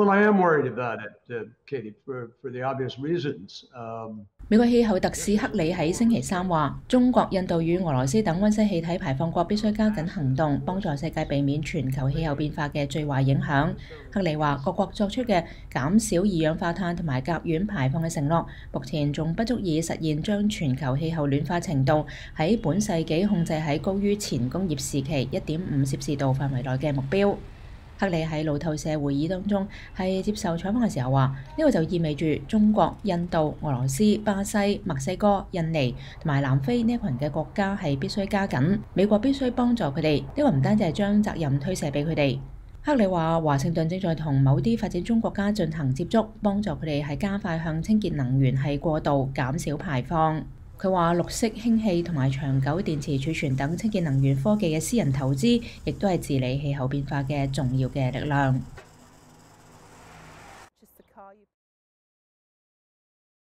Well, I am worried about it, Katie, for the obvious reasons. 美國氣候特使克里喺星期三話，中國、印度與俄羅斯等溫室氣體排放國必須加緊行動，幫助世界避免全球氣候變化嘅最壞影響。克里話，各國作出嘅減少二氧化碳同埋甲烷排放嘅承諾，目前仲不足以實現將全球氣候暖化程度喺本世紀控制喺高於前工業時期1.5攝氏度範圍內嘅目標。克里喺路透社會議當中係接受採訪嘅時候話，呢個就意味住中國、印度、俄羅斯、巴西、墨西哥、印尼同埋南非呢一群嘅國家係必須加緊，美國必須幫助佢哋。呢個唔單止係將責任推卸俾佢哋。克里話，華盛頓正在同某啲發展中國家進行接觸，幫助佢哋係加快向清潔能源係過渡，減少排放。佢話綠色氫氣同埋長久電池儲存等清潔能源科技嘅私人投資，亦都係治理氣候變化嘅重要嘅力量。